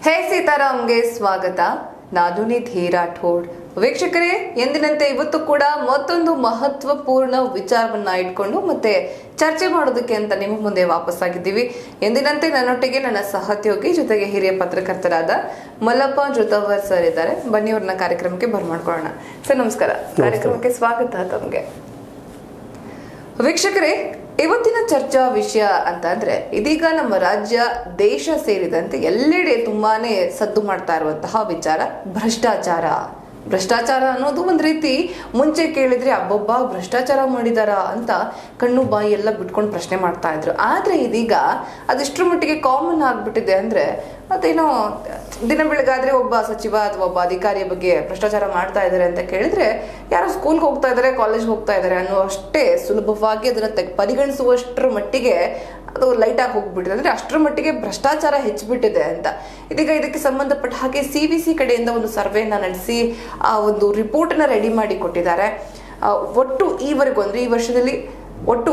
ಹೇ ಸೀತಾರಾಮ್ಗೆ ಸ್ವಾಗತ. ನಾನು ನಿಧಿ ರಾಠೋಡ್. ವೀಕ್ಷಕರೇ, ಎಂದಿನಂತೆ ಇವತ್ತು ಕೂಡ ಮತ್ತೊಂದು ಮಹತ್ವಪೂರ್ಣ ವಿಚಾರವನ್ನ ಇಟ್ಕೊಂಡು ಮತ್ತೆ ಚರ್ಚೆ ಮಾಡೋದಕ್ಕೆ ಅಂತ ನಿಮ್ಮ ಮುಂದೆ ವಾಪಸ್ಸಾಗಿದ್ದೀವಿ. ಎಂದಿನಂತೆ ನನ್ನೊಟ್ಟಿಗೆ ನನ್ನ ಸಹೋದ್ಯೋಗಿ ಜೊತೆಗೆ ಹಿರಿಯ ಪತ್ರಕರ್ತರಾದ ಮಲ್ಲಪ್ಪ ಜೋತವರ್ ಸರ್ ಇದ್ದಾರೆ. ಬನ್ನಿ ಅವ್ರನ್ನ ಕಾರ್ಯಕ್ರಮಕ್ಕೆ ಬರ್ಮಾಡ್ಕೊಳ್ಳೋಣ. ಸರ್ ನಮಸ್ಕಾರ, ಕಾರ್ಯಕ್ರಮಕ್ಕೆ ಸ್ವಾಗತ ತಮಗೆ. ವೀಕ್ಷಕರೇ, ಇವತ್ತಿನ ಚರ್ಚಾ ವಿಷಯ ಅಂತ ಅಂದ್ರೆ ಇದೀಗ ನಮ್ಮ ರಾಜ್ಯ ದೇಶ ಸೇರಿದಂತೆ ಎಲ್ಲೆಡೆ ತುಂಬಾನೇ ಸದ್ದು ಮಾಡ್ತಾ ಇರುವಂತಹ ವಿಚಾರ ಭ್ರಷ್ಟಾಚಾರ. ಭ್ರಷ್ಟಾಚಾರ ಅನ್ನೋದು ಒಂದ್ ರೀತಿ ಮುಂಚೆ ಕೇಳಿದ್ರೆ ಅಬ್ಬೊಬ್ಬ ಭ್ರಷ್ಟಾಚಾರ ಮಾಡಿದಾರ ಅಂತ ಕಣ್ಣು ಬಾಯಿ ಎಲ್ಲ ಬಿಟ್ಕೊಂಡು ಪ್ರಶ್ನೆ ಮಾಡ್ತಾ ಇದ್ರು. ಆದ್ರೆ ಇದೀಗ ಅದಿಷ್ಟ್ರ ಮಟ್ಟಿಗೆ ಕಾಮನ್ ಆಗ್ಬಿಟ್ಟಿದೆ. ಅಂದ್ರೆ ಅದೇನೋ ದಿನ ಬೆಳಗಾದ್ರೆ ಒಬ್ಬ ಸಚಿವ ಅಥವಾ ಒಬ್ಬ ಅಧಿಕಾರಿಯ ಬಗ್ಗೆ ಭ್ರಷ್ಟಾಚಾರ ಮಾಡ್ತಾ ಇದಾರೆ ಅಂತ ಕೇಳಿದ್ರೆ ಯಾರೋ ಸ್ಕೂಲ್ಗೆ ಹೋಗ್ತಾ ಇದಾರೆ, ಕಾಲೇಜ್ ಹೋಗ್ತಾ ಇದಾರೆ ಅನ್ನೋ ಅಷ್ಟೇ ಸುಲಭವಾಗಿ ಅದನ್ನ ಪರಿಗಣಿಸುವಷ್ಟರ ಮಟ್ಟಿಗೆ ಅದು ಲೈಟ್ ಆಗಿ ಹೋಗ್ಬಿಟ್ಟಿದೆ. ಅಂದ್ರೆ ಅಷ್ಟರ ಮಟ್ಟಿಗೆ ಭ್ರಷ್ಟಾಚಾರ ಹೆಚ್ಚಿಬಿಟ್ಟಿದೆ ಅಂತ. ಇದೀಗ ಇದಕ್ಕೆ ಸಂಬಂಧಪಟ್ಟ ಹಾಗೆ CBC ಕಡೆಯಿಂದ ಒಂದು ಸರ್ವೆನ ನಡೆಸಿ ಆ ಒಂದು ರಿಪೋರ್ಟ್ ನ ರೆಡಿ ಮಾಡಿ ಕೊಟ್ಟಿದ್ದಾರೆ. ಒಟ್ಟು ಈವರೆಗೂ ಅಂದ್ರೆ ಈ ವರ್ಷದಲ್ಲಿ ಒಟ್ಟು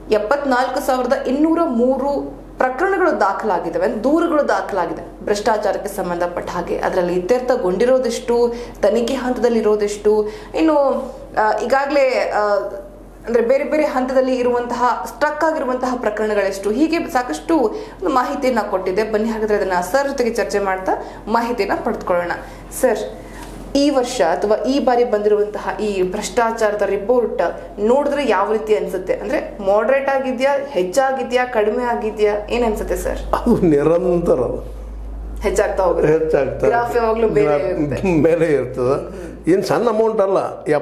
74,203 ಪ್ರಕರಣಗಳು ದಾಖಲಾಗಿದ್ದಾವೆ, ದೂರುಗಳು ದಾಖಲಾಗಿದೆ ಭ್ರಷ್ಟಾಚಾರಕ್ಕೆ ಸಂಬಂಧಪಟ್ಟ ಹಾಗೆ. ಅದರಲ್ಲಿ ಇತ್ಯರ್ಥಗೊಂಡಿರೋದೆಷ್ಟು, ತನಿಖೆ ಹಂತದಲ್ಲಿ ಇರೋದೆಷ್ಟು, ಇನ್ನು ಈಗಾಗಲೇ ಅಂದ್ರೆ ಬೇರೆ ಬೇರೆ ಹಂತದಲ್ಲಿ ಇರುವಂತಹ ಸ್ಟ್ರಕ್ ಆಗಿರುವಂತಹ ಪ್ರಕರಣಗಳೆಷ್ಟು, ಹೀಗೆ ಸಾಕಷ್ಟು ಮಾಹಿತಿಯನ್ನ ಕೊಟ್ಟಿದೆ. ಬನ್ನಿ ಹಾಗಾದ್ರೆ ಅದನ್ನ ಸರ್ ಜೊತೆಗೆ ಚರ್ಚೆ ಮಾಡ್ತಾ ಮಾಹಿತಿಯನ್ನ ಪಡೆದುಕೊಳ್ಳೋಣ. ಸರ್, ಈ ವರ್ಷ ಅಥವಾ ಈ ಬಾರಿ ಬಂದಿರುವಂತಹ ಈ ಭ್ರಷ್ಟಾಚಾರದ ರಿಪೋರ್ಟ್ ನೋಡಿದ್ರೆ ಯಾವ ರೀತಿ ಅನ್ಸುತ್ತೆ? ಅಂದ್ರೆ ಮಾಡರೇಟ್ ಆಗಿದ್ಯಾ, ಹೆಚ್ಚಾಗಿದ್ಯಾ, ಕಡಿಮೆ ಆಗಿದ್ಯಾ, ಏನ್ ಅನ್ಸುತ್ತೆ ಸರ್? ಅದು ನಿರಂತರ ಹೆಚ್ಚಾಗ್ತಾ ಹೋಗುತ್ತೆ, ಮೇಲೆ ಇರ್ತದೆ. ಏನು ಸಣ್ಣ ಅಮೌಂಟ್ ಅಲ್ಲ.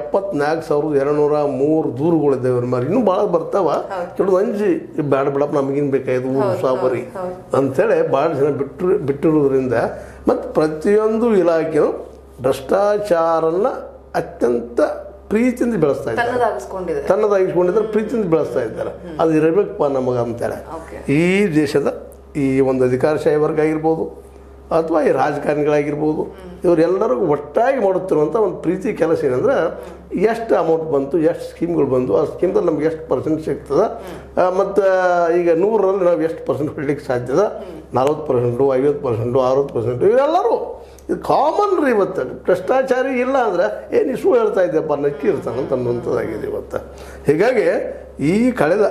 74,203 ದೂರುಗಳಿದ್ದೇವೆ ಮಾರಿ. ಇನ್ನೂ ಭಾಳ ಬರ್ತಾವ. ಕೆಲವು ಅಂಜಿ ಬೇಡ ಬಿಡಪ್ಪ ನಮಗೇನು ಬೇಕಾಯ್ತು ಸಾಬರಿ ಅಂಥೇಳಿ ಭಾಳ ಜನ ಬಿಟ್ಟಿರೋದ್ರಿಂದ ಮತ್ತು ಪ್ರತಿಯೊಂದು ಇಲಾಖೆಯು ಭ್ರಷ್ಟಾಚಾರನ ಅತ್ಯಂತ ಪ್ರೀತಿಯಿಂದ ಬೆಳೆಸ್ತಾ ಇದ್ದಾರೆ. ತನ್ನದಾಗಿಸ್ಕೊಂಡಿದ್ರೆ ಪ್ರೀತಿಯಿಂದ ಬೆಳೆಸ್ತಾ ಇದ್ದಾರೆ. ಅದು ಇರಬೇಕಪ್ಪ ನಮಗೆ ಅಂತೇಳಿ ಈ ದೇಶದ ಈ ಒಂದು ಅಧಿಕಾರಶಾಹಿ ವರ್ಗ ಆಗಿರ್ಬೋದು ಅಥವಾ ಈ ರಾಜಕಾರಣಿಗಳಾಗಿರ್ಬೋದು, ಇವರೆಲ್ಲರಿಗೂ ಒಟ್ಟಾಗಿ ಮಾಡುತ್ತಿರುವಂಥ ಒಂದು ಪ್ರೀತಿ ಕೆಲಸ ಏನಂದ್ರೆ ಎಷ್ಟು ಅಮೌಂಟ್ ಬಂತು, ಎಷ್ಟು ಸ್ಕೀಮ್ಗಳು ಬಂತು, ಆ ಸ್ಕೀಮ್ದಲ್ಲಿ ನಮ್ಗೆ ಎಷ್ಟು ಪರ್ಸೆಂಟ್ ಸಿಗ್ತದೆ, ಮತ್ತು ಈಗ 100ರಲ್ಲಿ ನಾವು ಎಷ್ಟು ಪರ್ಸೆಂಟ್ ಕೊಡ್ಲಿಕ್ಕೆ ಸಾಧ್ಯದ, 40%, 50%, 60%, ಇವರೆಲ್ಲರೂ ಇದು ಕಾಮನ್ ರೀ. ಇವತ್ತು ಭ್ರಷ್ಟಾಚಾರಿ ಇಲ್ಲ ಅಂದ್ರೆ ಏನು ಇಶ್ಯೂ ಹೇಳ್ತಾ ಇದ್ದೆಪ್ಪ ನಕ್ಕಿ ಇರ್ತಾನಂತ ಅನ್ನುವಂಥದ್ದಾಗಿದೆ ಇವತ್ತು. ಹೀಗಾಗಿ ಈ ಕಳೆದ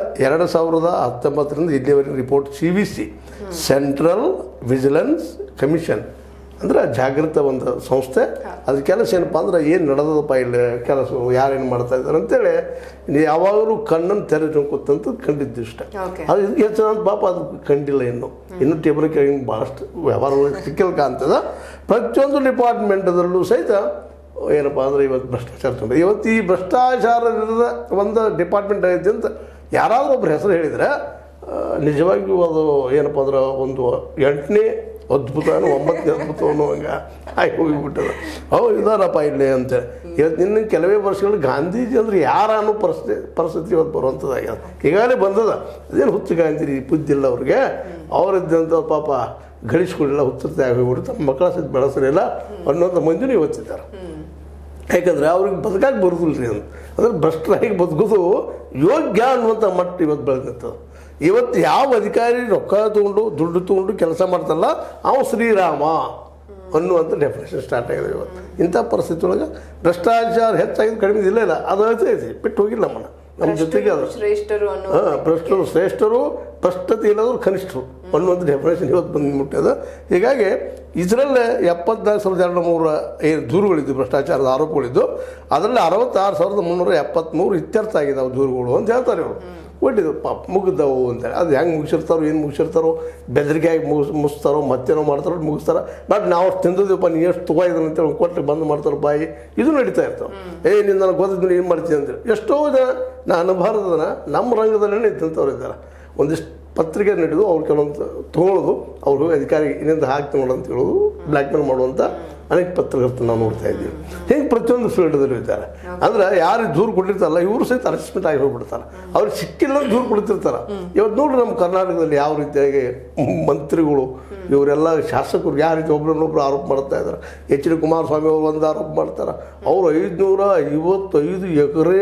2019ರಿಂದ ಇಲ್ಲಿವರೆಗೆ report CBC central vigilance commission ಅಂದ್ರೆ ಜಾಗೃತ ಒಂದು ಸಂಸ್ಥೆ. ಅದು ಕೆಲಸ ಏನಪ್ಪ ಅಂದ್ರೆ ಏನು ನಡೆದದಪ್ಪ ಇಲ್ಲಿ ಕೆಲಸ, ಯಾರೇನು ಮಾಡ್ತಾ ಇದ್ದಾರೆ ಅಂತೇಳಿ ಯಾವಾಗಲೂ ಕಣ್ಣನ್ನು ತೆರೆದು ಕೂತಂತ ಕಂಡಿದ್ದು ಇಷ್ಟ. ಅದು ಇದಕ್ಕೆ ಹೆಚ್ಚು ಪಾಪ ಅದು ಕಂಡಿಲ್ಲ. ಇನ್ನೂ ಟೇಬಲ್ ಕೆಳಗೆ ಭಾಳಷ್ಟು ವ್ಯವಹಾರ ಸಿಕ್ಕಿಲ್ಲ ಕಾಣ್ತದ. ಪ್ರತಿಯೊಂದು ಡಿಪಾರ್ಟ್ಮೆಂಟದಲ್ಲೂ ಸಹಿತ ಏನಪ್ಪ ಅಂದ್ರೆ ಇವತ್ತು ಭ್ರಷ್ಟಾಚಾರ ತಂದ್ರೆ ಇವತ್ತು ಈ ಭ್ರಷ್ಟಾಚಾರದ ಒಂದು ಡಿಪಾರ್ಟ್ಮೆಂಟ್ ಐತಿ ಅಂತ ಯಾರಾದರೂ ಒಬ್ಬರು ಹೆಸರು ಹೇಳಿದರೆ ನಿಜವಾಗಿಯೂ ಅದು ಏನಪ್ಪ ಅಂದ್ರೆ ಒಂದು 8ನೇ ಅದ್ಭುತ 9ನೇ ಅದ್ಭುತ ಅನ್ನೋಂಗೆ ಆಗಿ ಹೋಗಿಬಿಟ್ಟದ. ಇದಾರಪ್ಪ ಇಲ್ಲಿ ಅಂತೇಳಿ ಇವತ್ತು ನಿನ್ನ ಕೆಲವೇ ವರ್ಷಗಳು ಗಾಂಧೀಜಿ ಅಂದ್ರೆ ಯಾರ ಅನ್ನೋ ಪರಿಸ್ಥಿತಿ ಇವತ್ತು ಬರುವಂಥದ್ದಾಗ್ಯದ. ಈಗಾಗಲೇ ಬಂದದ. ಅದೇನು ಹುಚ್ಚು ಗಾಂಧಿ ಬುದ್ಧಿಲ್ಲ ಅವ್ರಿಗೆ. ಅವರಿದ್ದಂಥ ಪಾಪ ಗಳಿಸ್ಕೊಳ್ಳಿಲ್ಲ, ಹುಚ್ಚತೆ ಆಗೋಗ್ಬಿಟ್ಟು ತಮ್ಮ ಮಕ್ಕಳ ಸಹಿತ ಬೆಳೆಸಲಿಲ್ಲ ಅನ್ನೋಂಥ ಮಂದಿನೂ ಇವತ್ತಿದ್ದಾರೆ. ಯಾಕಂದರೆ ಅವ್ರಿಗೆ ಬದುಕಾಗಿ ಬರೋದಿಲ್ಲ ರೀ ಅಂತ. ಅಂದ್ರೆ ಭ್ರಷ್ಟರಾಗಿ ಬದುಕೋದು ಯೋಗ್ಯ ಅನ್ನುವಂಥ ಮಟ್ಟ ಇವತ್ತು ಬೆಳೆದಿರ್ತದೆ. ಇವತ್ತು ಯಾವ ಅಧಿಕಾರಿ ರೊಕ್ಕ ತೊಗೊಂಡು ದುಡ್ಡು ತೊಗೊಂಡು ಕೆಲಸ ಮಾಡ್ತಾರಲ್ಲ ಅವ ಶ್ರೀರಾಮ ಅನ್ನುವಂಥ ಡೆಫಿನೇಷನ್ ಸ್ಟಾರ್ಟ್ ಆಗಿದೆ ಇವತ್ತು. ಇಂಥ ಪರಿಸ್ಥಿತಿ ಒಳಗೆ ಭ್ರಷ್ಟಾಚಾರ ಹೆಚ್ಚಾಗಿದ್ದು ಕಡಿಮೆ ಇಲ್ಲ, ಅದು ಐತಿ ಬಿಟ್ಟು ಹೋಗಿಲ್ಲ ನಮ್ಮ ಜೊತೆಗೆ. ಅದು ಭ್ರಷ್ಟರು ಶ್ರೇಷ್ಠರು, ಭ್ರಷ್ಟತೆ ಇಲ್ಲದ್ರು ಕನಿಷ್ಠರು ಅನ್ನುವಂಥ ಡೆಫಿನೇಷನ್ ಇವತ್ತು ಬಂದುಬಿಟ್ಟದ. ಹೀಗಾಗಿ ಇದರಲ್ಲೇ 74,203 ಏನು ದೂರುಗಳಿದ್ದು, ಭ್ರಷ್ಟಾಚಾರದ ಆರೋಪಗಳಿದ್ದು, ಅದರಲ್ಲಿ 66,373 ಇತ್ಯರ್ಥ ಆಗಿದ್ದಾವೆ ದೂರುಗಳು ಅಂತ ಹೇಳ್ತಾರೆ ಇವರು. ಒಳ್ಳಿದು ಪಾಪ ಮುಗಿದವು ಅಂತೇಳಿ. ಅದು ಹೆಂಗೆ ಮುಗಿಸಿರ್ತಾರೋ, ಏನು ಮುಗಿಸಿರ್ತಾರೋ, ಬೆದರಿಕೆಯಾಗಿ ಮುಗಿಸ್ತಾರೋ, ಮತ್ತೇನೋ ಮಾಡ್ತಾರೋ ಮುಗಿಸ್ತಾರ. ಬಟ್ ನಾವು ತಿಂದಿದ್ದೀವಪ್ಪ, ನೀ ಎಷ್ಟು ತೊಗೊಂಡಿದ್ದಾನೆ ಅಂತೇಳಿ ಕೊಟ್ಟರೆ ಬಂದು ಮಾಡ್ತಾರೆ ಬಾಯಿ. ಇದು ನಡೀತಾ ಇರ್ತಾವೆ. ನೀನು ನನಗೆ ಗೊತ್ತಿದ್ದು ಏನು ಮಾಡ್ತೀನಿ ಅಂತೇಳಿ ಎಷ್ಟೋ ಜನ ನಾನು ಅನುಭವದನ ನಮ್ಮ ರಂಗದಲ್ಲೇ ನಿಂತಂಥವ್ರು ಇದ್ದಾರೆ. ಒಂದಿಷ್ಟು ಪತ್ರಿಕೆ ನಡೆದು ಅವ್ರು ಕೆಲವೊಂದು ತೊಗೊಳ್ಳೋದು, ಅವ್ರು ಅಧಿಕಾರಿ ಇನ್ನೊಂದು ಹಾಕಿ ನೋಡು ಅಂತ ಹೇಳೋದು, ಬ್ಲ್ಯಾಕ್ ಮೇಲ್ ಮಾಡುವಂಥ ಅನೇಕ ಪತ್ರಕರ್ತರು ನಾವು ನೋಡ್ತಾ ಇದ್ದೀವಿ. ಹಿಂಗೆ ಪ್ರತಿಯೊಂದು ಫೀಲ್ಡಲ್ಲೂ ಇದ್ದಾರೆ. ಅಂದ್ರೆ ಯಾರು ದೂರು ಕೊಟ್ಟಿರ್ತಾರಲ್ಲ ಇವರು ಸಹಿತ ಅರೆಸ್ಟ್ಮೆಂಟ್ ಆಗಿ ಹೋಗ್ಬಿಡ್ತಾರೆ. ಅವ್ರಿಗೆ ಸಿಕ್ಕಿಲ್ಲ ದೂರು ಕೊಡ್ತಿರ್ತಾರೆ. ಇವತ್ತು ನೋಡ್ರಿ ನಮ್ಮ ಕರ್ನಾಟಕದಲ್ಲಿ ಯಾವ ರೀತಿಯಾಗಿ ಮಂತ್ರಿಗಳು ಇವರೆಲ್ಲ ಶಾಸಕರು ಯಾವ ರೀತಿ ಒಬ್ಬರನ್ನೊಬ್ರು ಆರೋಪ ಮಾಡ್ತಾ ಇದ್ದಾರೆ. HD ಕುಮಾರಸ್ವಾಮಿ ಅವರು ಒಂದು ಆರೋಪ ಮಾಡ್ತಾರೆ. ಅವರು 555 ಎಕರೆ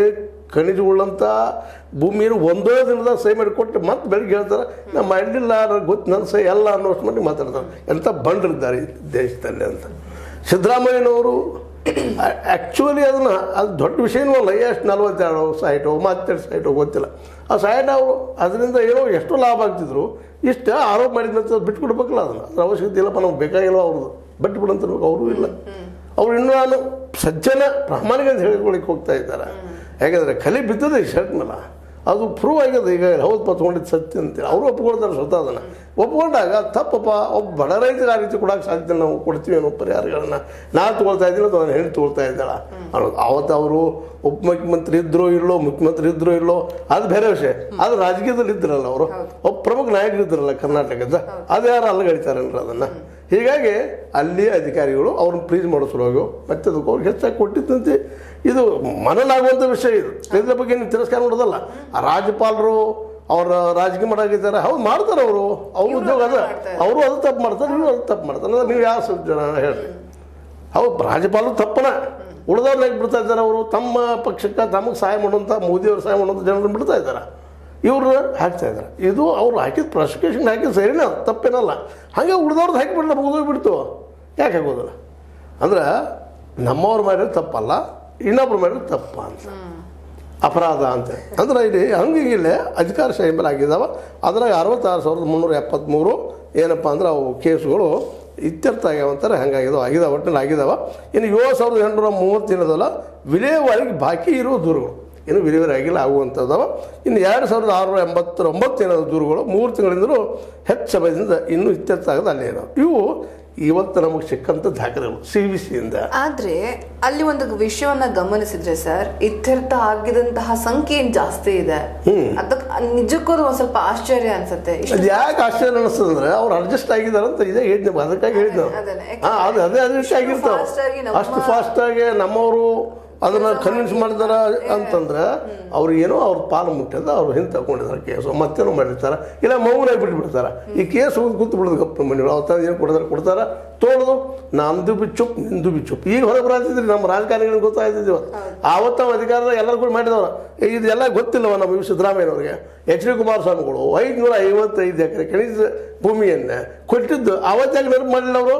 ಖನಿಜಗಳಂಥ ಭೂಮಿಯನ್ನು ಒಂದೇ ದಿನದಾಗ ಸಹಿ ಮಾಡಿ ಕೊಟ್ಟು ಮತ್ತೆ ಬೆಳಗ್ಗೆ ಹೇಳ್ತಾರೆ ನಾ ಮಾಡಲಿಲ್ಲ ನನಗೆ ಗೊತ್ತು ನನ್ನ ಸಹಿ ಎಲ್ಲ ಅನ್ನೋಷ್ಟು ಮಟ್ಟಿಗೆ ಮಾತಾಡ್ತಾರೆ. ಎಂಥ ಬಂಡರಿದ್ದಾರೆ ಈ ದೇಶದಲ್ಲಿ ಅಂತ. ಸಿದ್ದರಾಮಯ್ಯನವರು ಆ್ಯಕ್ಚುಲಿ ಅದನ್ನು ಅದು ದೊಡ್ಡ ವಿಷಯನೂ ಅಲ್ಲ, ಎಷ್ಟು 42 ಸೈಟು 32 ಸೈಟು ಗೊತ್ತಿಲ್ಲ. ಆ ಸೈಟ್ ಅವರು ಅದರಿಂದ ಏನೋ ಎಷ್ಟು ಲಾಭ ಆಗ್ತಿದ್ರು, ಇಷ್ಟು ಆರೋಪ ಮಾಡಿದಂತ ಬಿಟ್ಕೊಡ್ಬೇಕಲ್ಲ, ಅದನ್ನು ಅದ್ರ ಅವಶ್ಯಕತೆ ಇಲ್ಲಪ್ಪ, ನಮ್ಗೆ ಬೇಕಾಗಿಲ್ಲ ಅವ್ರದ್ದು ಬಿಟ್ಬಿಡಂತ ಅವರು ಇಲ್ಲ. ಅವ್ರು ಇನ್ನೂ ನಾನು ಸಜ್ಜನ ಪ್ರಾಮಾಣಿಕ ಅಂತ ಹೇಳ್ಕೊಳಿಕ್ಕೆ ಹೋಗ್ತಾ ಇದ್ದಾರೆ. ಯಾಕಂದರೆ ಕಲೆ ಬಿದ್ದದೆ ಈ ಶರ್ಟ್ ಮೇಲೆ, ಅದು ಪ್ರೂವ್ ಆಗ್ಯದ. ಈಗ ಹೌದು ತೊಗೊಂಡಿದ್ದು ಸತ್ಯ ಅಂತೇಳಿ ಅವರು ಒಪ್ಕೊಳ್ತಾರೆ ಸ್ವತಃ. ಅದನ್ನು ಒಪ್ಕೊಂಡಾಗ ತಪ್ಪಪ್ಪ, ಒಬ್ಬ ಬಡ ರೈತರಿಗೆ ಆ ರೀತಿ ಕೊಡೋಕೆ ಸಾಧ್ಯ, ನಾವು ಕೊಡ್ತೀವಿ ಅನ್ನೋ ಪರಿಹಾರಗಳನ್ನ ನಾನು ತೊಗೊಳ್ತಾ ಇದ್ದೀನಿ ಅಥವಾ ನಾನು ಹೆಣ್ಣು ತೊಗೊಳ್ತಾ ಇದ್ದಾಳ ಅನ್ನೋದು. ಅವತ್ತು ಅವರು ಉಪಮುಖ್ಯಮಂತ್ರಿ ಇದ್ರೋ ಇಲ್ಲೋ, ಮುಖ್ಯಮಂತ್ರಿ ಇದ್ರೋ ಇಲ್ಲೋ, ಅದು ಬೇರೆ ವಿಷಯ. ಅದು ರಾಜಕೀಯದಲ್ಲಿ ಇದ್ರಲ್ಲ ಅವರು, ಒಬ್ಬ ಪ್ರಮುಖ ನಾಯಕರು ಇದ್ರಲ್ಲ ಕರ್ನಾಟಕದ, ಅದು ಯಾರು ಅಲ್ಲಗಡಿತಾರನ್ರಿ ಅದನ್ನು. ಹೀಗಾಗಿ ಅಲ್ಲಿ ಅಧಿಕಾರಿಗಳು ಅವ್ರನ್ನ ಪ್ಲೀಸ್ ಮಾಡೋ ಸಲುವಾಗಿ ಮತ್ತೆ ಅದಕ್ಕೆ ಅವ್ರಿಗೆ ಹೆಚ್ಚಾಗಿ ಕೊಟ್ಟಿದ್ದಂತೆ. ಇದು ಮನಲಾಗುವಂಥ ವಿಷಯ. ಇದು ಇದ್ರ ಬಗ್ಗೆ ನೀವು ತಿರಸ್ಕಾರ ಮಾಡೋದಲ್ಲ. ಆ ರಾಜ್ಯಪಾಲರು ಅವ್ರ ರಾಜಕೀಯ ಮಾಡಾಕಿದ್ದಾರೆ, ಹೌದು ಮಾಡ್ತಾರೆ ಅವರು, ಅವ್ರ ಉದ್ಯೋಗ ಅದ, ಅವರು ಅದು ತಪ್ಪು ಮಾಡ್ತಾರೆ, ನೀವು ಅದು ತಪ್ಪು ಮಾಡ್ತಾರೆ. ಅಂದ್ರೆ ನೀವು ಯಾವ ಜನ ಹೇಳ್ರಿ, ಹೌದು ರಾಜ್ಯಪಾಲರು ತಪ್ಪನ ಉಳಿದವ್ರನ್ನ ಬಿಡ್ತಾ ಇದ್ದಾರೆ. ಅವರು ತಮ್ಮ ಪಕ್ಷಕ್ಕೆ ತಮಗೆ ಸಹಾಯ ಮಾಡುವಂಥ, ಮೋದಿಯವ್ರು ಸಹಾಯ ಮಾಡುವಂಥ ಜನರನ್ನು ಬಿಡ್ತಾ ಇದ್ದಾರೆ, ಇವ್ರನ್ನ ಹಾಕ್ತಾ ಇದ್ದಾರೆ. ಇದು ಅವ್ರು ಹಾಕಿದ ಪ್ರಾಸಿಕ್ಯೂಷನ್ ಹಾಕಿದ ಸರಿನಾ, ತಪ್ಪೇನಲ್ಲ. ಹಾಗೆ ಉಳಿದವ್ರದ್ದು ಹಾಕಿಬಿಟ್ರೆ ಮುಗಿದೋಗ್ಬಿಡ್ತು, ಯಾಕೆ ಆಗೋದಿಲ್ಲ? ಅಂದ್ರೆ ನಮ್ಮವ್ರು ಮಾಡಿದ್ರೆ ತಪ್ಪಲ್ಲ, ಇನ್ನೊಬ್ರು ಮಾಡಿದ್ರೆ ತಪ್ಪ ಅಂತ, ಅಪರಾಧ ಅಂತ. ಅಂದ್ರೆ ಇಲ್ಲಿ ಹಂಗಿಲ್ಲೇ ಅಧಿಕಾರಶಾಹಿ ಮೇಲೆ ಆಗಿದ್ದಾವೆ. ಅದ್ರಾಗ 66,373 ಏನಪ್ಪ ಅಂದ್ರೆ ಅವು ಕೇಸುಗಳು ಇತ್ಯರ್ಥ ಆಗ್ಯಾವ ಅಂತಾರೆ. ಹಂಗಾಗಿದಾವೆ, ಆಗಿದಾವೆ, ಒಟ್ಟಿನಲ್ಲಿ ಆಗಿದಾವೆ. ಇನ್ನು 7,830 ಏನದಲ್ಲ ವಿಲೇವಾರಿಗೆ ಬಾಕಿ ಇರೋ ದೂರುಗಳು ಇನ್ನು ವಿಲೇವಾರಿ ಆಗಿಲ್ಲ, ಆಗುವಂಥದ್ದವ. ಇನ್ನು 2,689 ಏನೋ ದೂರುಗಳು 3 ತಿಂಗಳಿಂದಲೂ ಹೆಚ್ಚು ಸಮಯದಿಂದ ಇನ್ನೂ ಇತ್ಯರ್ಥ ಆಗದ ಅಲ್ಲೇ ಇರೋ. ಇವು ಇವತ್ತು ನಮಗೆ ಸಿಕ್ಕಂಥ ದಾಖಲೆಗಳು CVCಯಿಂದ. ಆದ್ರೆ ಅಲ್ಲಿ ಒಂದು ವಿಷಯವನ್ನ ಗಮನಿಸಿದ್ರೆ ಸರ್, ಇತ್ಯರ್ಥ ಆಗಿದಂತಹ ಸಂಖ್ಯೆ ಜಾಸ್ತಿ ಇದೆ. ಅದಕ್ಕೆ ನಿಜಕ್ಕೂ ಒಂದ್ ಸ್ವಲ್ಪ ಆಶ್ಚರ್ಯ ಅನ್ಸುತ್ತೆ. ಅದು ಯಾಕೆ ಆಶ್ಚರ್ಯ ಅನಿಸ್ತದೆ ಅಂದ್ರೆ ಅವ್ರು ಅಡ್ಜಸ್ಟ್ ಆಗಿದಾರಂತ ಇದೆ ಹೇಳಿದ್ದೆ, ಅದಕ್ಕಾಗಿ ಹೇಳಿದ್ದೆ. ಅದೇ ಅಡ್ಜಸ್ಟ್ ಆಗಿರ್ತಾವೆ ಅಷ್ಟು ಫಾಸ್ಟಾಗಿ. ನಮ್ಮವರು ಅದನ್ನು ಕನ್ವಿನ್ಸ್ ಮಾಡಿದಾರ ಅಂತಂದ್ರೆ ಅವ್ರಿಗೇನೋ ಅವ್ರ ಪಾಲು ಮುಟ್ಟದ, ಅವ್ರು ಹಿಂದೆ ತಗೊಂಡಿದ್ದಾರೆ ಕೇಸು, ಮತ್ತೇನೋ ಮಾಡಿರ್ತಾರೆ, ಇಲ್ಲ ಮೌನಾಗಿ ಬಿಟ್ಬಿಡ್ತಾರೆ. ಈ ಕೇಸ್ ಹೋಗಿ ಕೂತು ಬಿಡೋದು ಗಪ್ಪ ಮನೆ ಅವ್ರು ಏನು ಕೊಡ್ತಾರೆ ತೋಳೋದು, ನಂದು ಬಿ ಚುಪ್ ನಿಂದು ಬಿ ಚುಪ್. ಈಗ ಹೊರಗೆ ಬರಾತಿದ್ರಿ ನಮ್ಮ ರಾಜಕಾರಣಿಗಳಿಗೆ ಗೊತ್ತಾಗ್ತಿದ್ದೀವ. ಆವತ್ತು ನಾವು ಅಧಿಕಾರದ ಎಲ್ಲರೂ ಕೂಡ ಮಾಡಿದವರು. ಇದೆಲ್ಲ ಗೊತ್ತಿಲ್ಲವ ನಮ್ಮ ಸಿದ್ದರಾಮಯ್ಯನವ್ರಿಗೆ. HD ಕುಮಾರಸ್ವಾಮಿಗಳು 555 ಎಕರೆ ಖನಿಜ ಭೂಮಿಯನ್ನು ಕೊಟ್ಟಿದ್ದು ಆವತ್ತಾಗ ನೆನಪು ಮಾಡಲಿಲ್ಲ ಅವರು.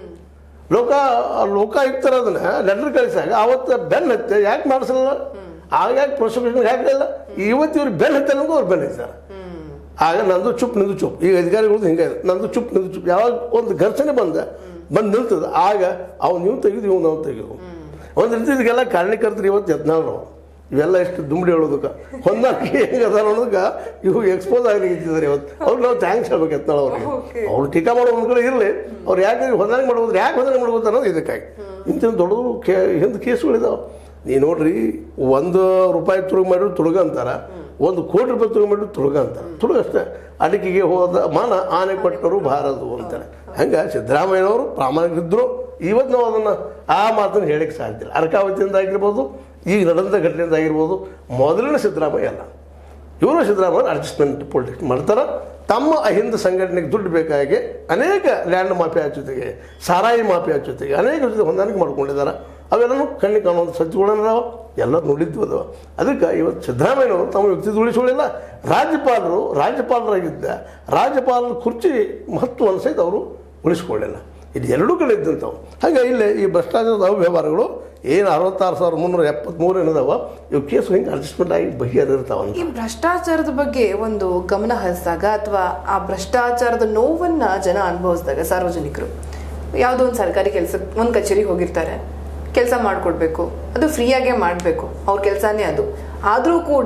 ಲೋಕಾಯುಕ್ತರ ಅದನ್ನ ಲೆಟರ್ ಕಳಿಸಾಗ ಅವತ್ತು ಬೆನ್ ಹತ್ತೆ ಯಾಕೆ ಮಾಡಿಸಲ್ಲ, ಆಗ ಯಾಕೆ ಪ್ರಾಸಿಕ್ಯೂಷನ್ ಹಾಕಲಿಲ್ಲ. ಇವತ್ತು ಇವ್ರು ಬೆನ್ ಹತ್ತೆ ಅನ್ನೋದು ಅವ್ರು ಬೆನ್ ಹಚ್ಚಾರ. ಆಗ ನಂದು ಚುಪ್ ನಿಂದು ಚುಪ್. ಈಗ ಅಧಿಕಾರಿಗಳು ಹಿಂಗೆ ನಂದು ಚುಪ್ ನಿಂದು ಚುಪ್. ಯಾವಾಗ ಒಂದು ಘರ್ಷಣೆ ಬಂದು ನಿಲ್ತದೆ, ಆಗ ಅವ್ನು ನೀವು ತೆಗೆದು ಇವ್ನು ನಾವು ತೆಗೆದು ಒಂದು ರೀತಿ ಇದಕ್ಕೆಲ್ಲ ಕಾರಣೀಕರ್ತರು ಇವತ್ತು ಯತ್ನಾಳ್. ಇವೆಲ್ಲ ಎಷ್ಟು ದುಂಬಡಿ ಹೇಳೋದಕ್ಕೆ ಹೊಂದಾಣಿಕೆ ಹೆಂಗೆ ಅದಾರ ಅನ್ನೋದಕ್ಕೆ ಇವು ಎಕ್ಸ್ಪೋಸ್ ಆಗಲಿಕ್ಕಿದ್ದಾರೆ ಇವತ್ತು. ಅವ್ರು ನಾವು ಥ್ಯಾಂಕ್ಸ್ ಹೇಳ್ಬೇಕು ಯತ್ನಾಳ್ ಅವ್ರಿಗೆ. ಅವ್ರು ಟೀಕಾ ಮಾಡೋ ಒಂದು ಕಡೆ ಇರಲಿ, ಅವ್ರು ಯಾಕೆ ಹೊಂದಾಣಿಕೆ ಮಾಡ್ಬೋದು, ಯಾಕೆ ಹೊಂದಾಣಿಕೆ ಮಾಡ್ಬೋದು ಅನ್ನೋದು ಇದಕ್ಕಾಗಿ. ಇಂಥ ದೊಡ್ಡದು ಹಿಂದೆ ಕೇಸುಗಳಿದಾವೆ. ನೀವು ನೋಡ್ರಿ, ₹1 ತುಡುಗು ಮಾಡಿದ್ರು ತುಡುಗ ಅಂತಾರೆ, ₹1 ಕೋಟಿ ತುಡುಗು ಮಾಡಿದ್ರು ತುಡುಗ ಅಂತಾರೆ. ತುಡುಗಷ್ಟೇ. ಅಡಿಕೆಗೆ ಹೋದ ಮಾನ ಆನೆ ಕೊಟ್ಟರು ಬಾರದು ಅಂತಾರೆ. ಹಂಗೆ ಸಿದ್ದರಾಮಯ್ಯನವರು ಪ್ರಾಮಾಣಿಕರಿದ್ದರು. ಇವತ್ತು ನಾವು ಅದನ್ನು ಆ ಮಾತನ್ನು ಹೇಳಕ್ಕೆ ಸಾಧ್ಯ ಇಲ್ಲ. ಅರ್ಕಾವತಿಯಿಂದ ಆಗಿರ್ಬೋದು, ಈಗ ನಡೆದ ಘಟನೆಯಿಂದ ಆಗಿರ್ಬೋದು. ಮೊದಲಿನ ಸಿದ್ದರಾಮಯ್ಯ ಅಲ್ಲ, ಇವರು ಸಿದ್ದರಾಮಯ್ಯ ಅಡ್ಜಸ್ಟ್ಮೆಂಟ್ ಪೊಲಿಟಿಕ್ಸ್ ಮಾಡ್ತಾರೆ. ತಮ್ಮ ಅಹಿಂದ ಸಂಘಟನೆಗೆ ದುಡ್ಡು ಬೇಕಾಗಿ ಅನೇಕ ಲ್ಯಾಂಡ್ ಮಾಫಿಯಾ ಜೊತೆಗೆ, ಸಾರಾಯಿ ಮಾಫಿಯಾ ಜೊತೆಗೆ ಅನೇಕ ಜೊತೆ ಹೊಂದಾಣಿಕೆ ಮಾಡ್ಕೊಂಡಿದ್ದಾರೆ. ಅವೆಲ್ಲನೂ ಕಣ್ಣಿಗೆ ಕಾಣುವಂಥ ಸತ್ಯಗಳನ್ನ ಎಲ್ಲ ನೋಡಿದ್ವು ಅದಾವ. ಅದಕ್ಕೆ ಇವತ್ತು ಸಿದ್ದರಾಮಯ್ಯನವರು ತಮ್ಮ ವ್ಯಕ್ತಿತ್ವ ಉಳಿಸೋಳಿಲ್ಲ. ರಾಜ್ಯಪಾಲರಾಗಿದ್ದ ರಾಜ್ಯಪಾಲರ ಕುರ್ಚಿ ಮಹತ್ವವನ್ನು ಸಹಿತ ಅವರು ಉಳಿಸ್ಕೊಳ್ಳಿಲ್ಲ. ಇದು ಎರಡೂ ಕಡೆ ಇದ್ದಂಥವು. ಹಾಗೆ ಇಲ್ಲೇ ಈ ಭ್ರಷ್ಟಾಚಾರದ ಅವ್ಯವಹಾರಗಳು ಏನು 66,373 ಏನದಾವ, ಇವು ಕೇಸು ಹಿಂಗೆ ಅಡ್ಜಸ್ಟ್ಮೆಂಟ್ ಆಗಿ ಬಗೆಹರಿರ್ತಾವಂತ. ಈ ಭ್ರಷ್ಟಾಚಾರದ ಬಗ್ಗೆ ಒಂದು ಗಮನ ಹರಿಸಿದಾಗ ಅಥವಾ ಆ ಭ್ರಷ್ಟಾಚಾರದ ನೋವನ್ನ ಜನ ಅನುಭವಿಸಿದಾಗ, ಸಾರ್ವಜನಿಕರು ಯಾವುದೋ ಒಂದು ಸರ್ಕಾರಿ ಕೆಲಸ, ಒಂದು ಕಚೇರಿಗೆ ಹೋಗಿರ್ತಾರೆ, ಕೆಲಸ ಮಾಡಿಕೊಡ್ಬೇಕು, ಅದು ಫ್ರೀಯಾಗೇ ಮಾಡಬೇಕು, ಅವ್ರ ಕೆಲಸನೇ ಅದು. ಆದರೂ ಕೂಡ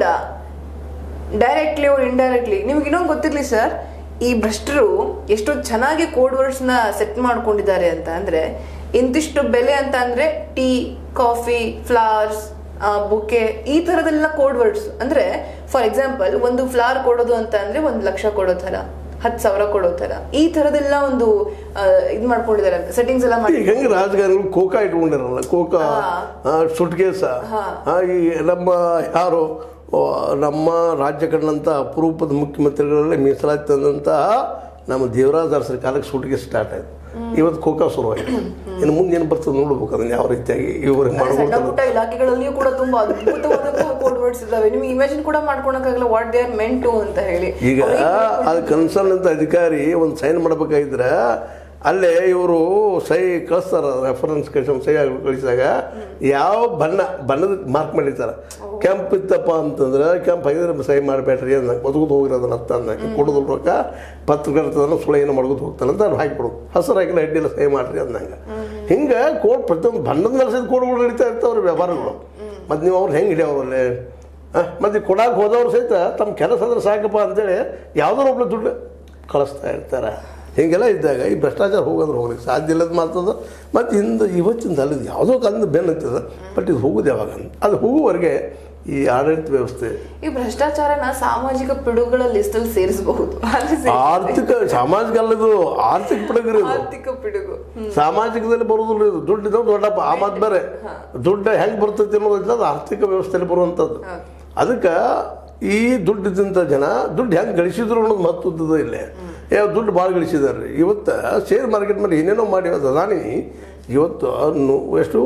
ಡೈರೆಕ್ಟ್ಲಿ ಅವ್ರು ಇಂಡೈರೆಕ್ಟ್ಲಿ, ನಿಮ್ಗೆ ಇನ್ನೊಂದು ಗೊತ್ತಿರಲಿ ಸರ್, ಈ ಭ್ರಷ್ಟರು ಎಷ್ಟು ಚೆನ್ನಾಗಿ ಕೋಡ್ ವರ್ಡ್ಸ್ನ ಸೆಟ್ ಮಾಡ್ಕೊಂಡಿದ್ದಾರೆ ಅಂತ ಅಂದ್ರೆ, ಇಂತಿಷ್ಟು ಬೆಲೆ ಅಂತ ಅಂದ್ರೆ ಟೀ, ಕಾಫಿ, ಫ್ಲವರ್ಸ್, ಬುಕೆ, ಈ ತರದೆಲ್ಲ ಕೋಡ್ ವರ್ಡ್ಸ್. ಅಂದ್ರೆ ಫಾರ್ ಎಕ್ಸಾಂಪಲ್, ಒಂದು ಫ್ಲವರ್ ಕೊಡೋದು ಅಂತ ಅಂದ್ರೆ 1 ಲಕ್ಷ ಕೊಡೋ ತರ, 10,000 ಕೊಡೋ ತರ, ಈ ತರದೆಲ್ಲ ಒಂದು ಇದು ಮಾಡ್ಕೊಂಡಿದ್ದಾರೆ, ಸೆಟ್ಟಿಂಗ್ಸ್ ಎಲ್ಲ ಮಾಡಿ. ಹೆಂಗೆ ರಾಜಕಾರಣಿಗಳು ಕೋಕಾ ಇಟ್ಕೊಂಡಿರಲ್ಲ, ಕೋಕಾ ಸುಟ್ಕೇಸ. ಈ ನಮ್ಮ ಯಾರು ನಮ್ಮ ರಾಜ್ಯ ಕಂಡಂಥ ಅಪರೂಪದ ಮುಖ್ಯಮಂತ್ರಿಗಳಲ್ಲಿ ಮೀಸಲಾತಿ ತಂದಂತಹ ನಮ್ಮ ದೇವರಾಜ ಅರಸರ ಕಾಲಕ್ಕೆ ಸುಟ್ಕೇಸ್ ಸ್ಟಾರ್ಟ್ ಆಯಿತು. ಇವತ್ತು ಖೋಖೋ ಶುರುವಾಗಿದೆ. ಇನ್ನು ಮುಂದೆ ಏನು ಬರ್ತದೆ ನೋಡ್ಬೇಕು, ಅದನ್ನ ಯಾವ ರೀತಿಯಾಗಿ ಇವ್ರಿಗೆ ಸಣ್ಣ ಮಾಡ್ಬೋದು. ಪುಟ್ಟ ಇಲಾಖೆಗಳಲ್ಲಿಯೂ ಕೂಡ ತುಂಬಾ ಅದ್ಭುತವಾದ ಕೋಡ್ ವರ್ಡ್ಸ್ ಇದಾವೆ. ನಿಮ್ಗೆ ಇಮ್ಯಾಜಿನ್ ಕೂಡ ಮಾಡ್ಕೊಳಕ್ಕಾಗಲ್ಲ what they are meant to ಅಂತ ಹೇಳಿ. ಈಗ ಅದು ಕನ್ಸರ್ನ್ ಅಂತ ಅಧಿಕಾರಿ ಒಂದು ಸೈನ್ ಮಾಡ್ಬೇಕಾಗಿದ್ರೆ ಅಲ್ಲೇ ಇವರು ಸಹಿ ಕಳಿಸ್ತಾರ, ರೆಫರೆನ್ಸ್ ಸಹಿ ಕಳಿಸಿದಾಗ ಯಾವ ಬಣ್ಣದ ಮಾರ್ಕ್ ಮಾಡಿರ್ತಾರೆ. ಕೆಂಪು ಇತ್ತಪ್ಪ ಅಂತಂದ್ರೆ ಕೆಂಪು ಆಗಿದ್ರೆ ಸಹಿ ಮಾಡಬೇಡ್ರಿ ಅಂದಂಗೆ ಬದುಕುದು ಹೋಗಿರೋದನ್ನ ಅರ್ಥ ಅಂದಂಗೆ ಕೊಡೋದು ರೊಕ್ಕ ಪತ್ರಕರ್ತನ ಸುಳ್ಳು ಏನು ಮಾಡ್ಬೋದು ಹೋಗ್ತಾನೆ ಅಂತ ಅವ್ರು ಹಾಕಿಬಿಡೋದು. ಹಸಿರು ಹಾಕಿಲ್ಲ ಅಡ್ಡಿಲ್ಲ ಸಹಿ ಮಾಡ್ರಿ ಅಂದಂಗೆ. ಹಿಂಗೆ ಕೋಡ್ ಪ್ರತಿಯೊಂದು ಬಣ್ಣದ ನಡೆಸಿದ ಕೋಡ್ಗಳು ನಡೀತಾ ಇರ್ತಾವ್ರಿ ವ್ಯವಹಾರಗಳು. ಮತ್ತು ನೀವು ಅವ್ರು ಹೆಂಗೆ ಹಿಡಿಯೋರಲ್ಲೇ ಮತ್ತು ಕೊಡಕ್ಕೆ ಹೋದವ್ರು ಸಹಿತ ತಮ್ಮ ಕೆಲಸ ಅಂದ್ರೆ ಸಾಕಪ್ಪ ಅಂತೇಳಿ ಯಾವುದಾದ್ರು ಒಬ್ರು ದುಡ್ಡು ಕಳಿಸ್ತಾ ಇರ್ತಾರೆ. ಹೀಗೆಲ್ಲ ಇದ್ದಾಗ ಈ ಭ್ರಷ್ಟಾಚಾರ ಹೋಗೋದ್ರೆ ಹೋಗ್ಲಿಕ್ಕೆ ಸಾಧ್ಯ ಇಲ್ಲದ ಮಾತದ. ಮತ್ತು ಇವತ್ತಿಂದ ಅಲ್ಲಿದ್ದು ಯಾವುದೋ ಕಾಲದಿಂದ ಬೆನ್ನು ಹತ್ತದ. ಬಟ್ ಇದು ಹೋಗೋದು ಯಾವಾಗ ಅದು ಹೋಗುವವರೆಗೆ ಈ ಆಡಳಿತ ವ್ಯವಸ್ಥೆ ಈ ಭ್ರಷ್ಟಾಚಾರನ ಸಾಮಾಜಿಕ ಪಿಡುಗುಗಳ ಲಿಸ್ಟಲ್ಲಿ ಸೇರಿಸಬಹುದು. ಆರ್ಥಿಕ ಸಾಮಾಜಿಕ ಅಲ್ಲದು ಆರ್ಥಿಕ ಪಿಡುಗು. ಆರ್ಥಿಕ ಪಿಡುಗು ಸಾಮಾಜಿಕದಲ್ಲಿ ಬರೋದಿಲ್ಲ. ಇದು ದುಡ್ಡಿದ್ದು ದೊಡ್ಡಪ್ಪ ಆ ಮಾತು ಬೇರೆ. ದುಡ್ಡು ಹೆಂಗೆ ಬರ್ತೈತಿ ಅನ್ನೋದಿಲ್ಲ, ಅದು ಆರ್ಥಿಕ ವ್ಯವಸ್ಥೆಯಲ್ಲಿ ಬರುವಂಥದ್ದು. ಅದಕ್ಕೆ ಈ ದುಡ್ಡಿದ್ದಂಥ ಜನ ದುಡ್ಡು ಹೆಂಗೆ ಗಳಿಸಿದ್ರು ಅನ್ನೋದು ಮಹತ್ವದ ಇಲ್ಲೇ. ಯಾವ ದುಡ್ಡು ಭಾಳ ಗಳಿಸಿದಾರೆ ರೀ. ಇವತ್ತು ಶೇರ್ ಮಾರ್ಕೆಟ್ ಮೇಲೆ ಏನೇನೋ ಮಾಡಿ ಅದಾನಿ ಇವತ್ತು ಎಷ್ಟು